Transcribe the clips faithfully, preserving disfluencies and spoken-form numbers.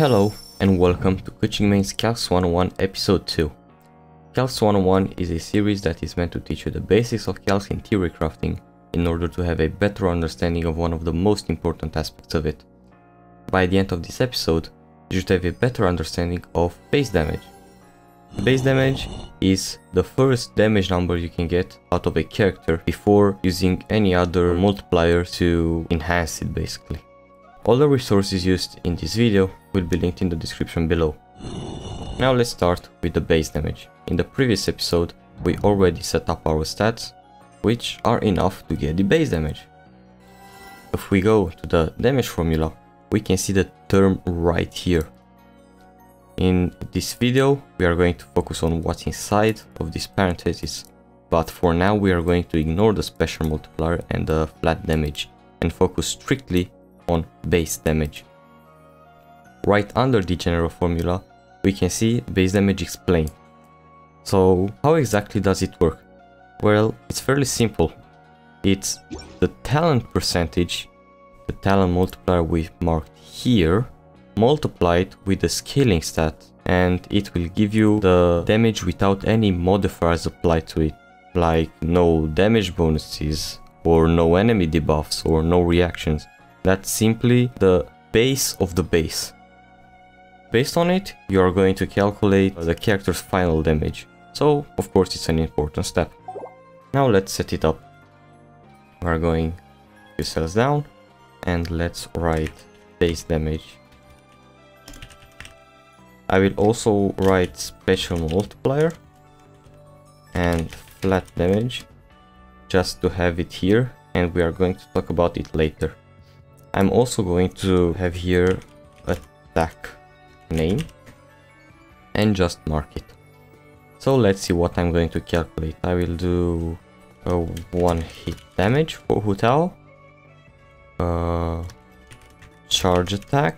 Hello and welcome to Coaching Main's Calcs one oh one Episode two. Calcs one oh one is a series that is meant to teach you the basics of Calcs in Theorycrafting in order to have a better understanding of one of the most important aspects of it. By the end of this episode, you should have a better understanding of base damage. Base damage is the first damage number you can get out of a character before using any other multiplier to enhance it basically. All the resources used in this video will be linked in the description below. Now let's start with the base damage. In the previous episode, we already set up our stats, which are enough to get the base damage. If we go to the damage formula, we can see the term right here. In this video, we are going to focus on what's inside of this parenthesis, but for now we are going to ignore the special multiplier and the flat damage and focus strictly on base damage. Right under the general formula, we can see base damage explained. So how exactly does it work? Well, it's fairly simple. It's the talent percentage, the talent multiplier we marked here, multiplied with the scaling stat, and it will give you the damage without any modifiers applied to it, like no damage bonuses, or no enemy debuffs, or no reactions. That's simply the base of the base. Based on it, you are going to calculate the character's final damage. So, of course, it's an important step. Now let's set it up. We're going a few cells down and let's write base damage. I will also write special multiplier and flat damage just to have it here, and we are going to talk about it later. I'm also going to have here attack name and just mark it. So let's see what I'm going to calculate. I will do a one hit damage for Hu Tao, uh, charge attack,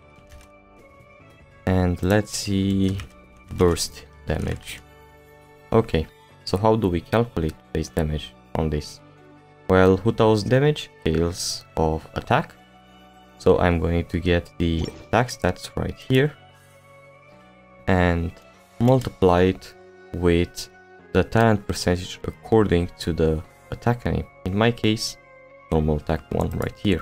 and let's see burst damage. Okay, so how do we calculate base damage on this? Well, Hu Tao's damage scales of attack. So I'm going to get the attack stats right here and multiply it with the talent percentage according to the attack name. In my case, normal attack one right here.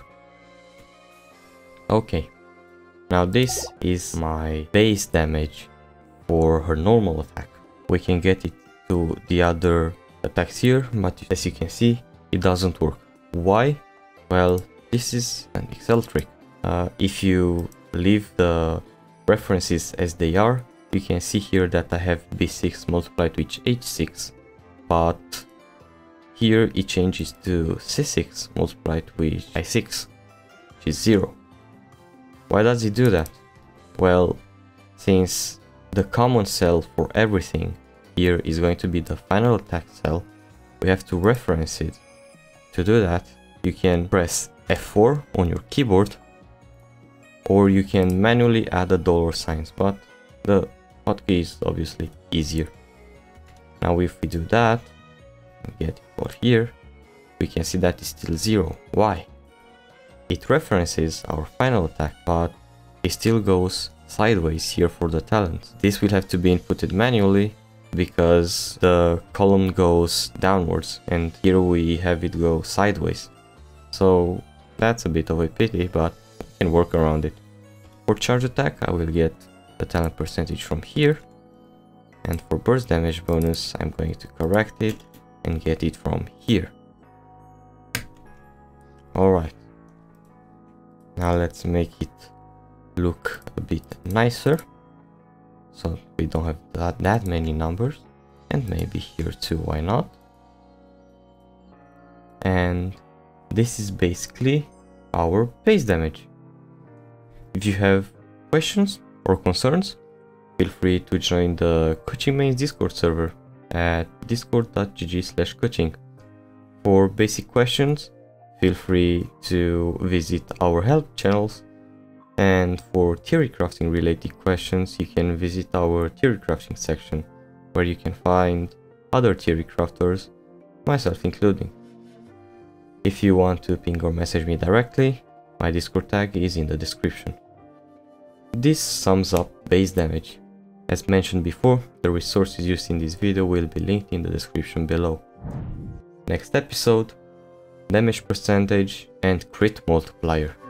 Okay, now this is my base damage for her normal attack. We can get it to the other attacks here, but as you can see, it doesn't work. Why? Well, this is an Excel trick. Uh, if you leave the references as they are, you can see here that I have B six multiplied with H six, but here it changes to C six multiplied with I six, which is zero. Why does it do that? Well, since the common cell for everything here is going to be the final attack cell, we have to reference it. To do that, you can press F four on your keyboard, or you can manually add a dollar signs, but the hotkey is obviously easier. Now if we do that, and get it for here, we can see that it's still zero. Why? It references our final attack, but it still goes sideways here for the talent. This will have to be inputted manually because the column goes downwards and here we have it go sideways. So that's a bit of a pity, but I can work around it. For charge attack, I will get the talent percentage from here, and for burst damage bonus, I'm going to correct it and get it from here. Alright, now let's make it look a bit nicer, so we don't have that, that many numbers, and maybe here too, why not? And this is basically our base damage. If you have questions or concerns, feel free to join the Coaching Mains Discord server at discord dot g g slash coaching. For basic questions, feel free to visit our help channels, and for Theorycrafting related questions, you can visit our Theorycrafting section, where you can find other Theorycrafters, myself including. If you want to ping or message me directly, my Discord tag is in the description. This sums up base damage. As mentioned before, the resources used in this video will be linked in the description below. Next episode, damage percentage and crit multiplier.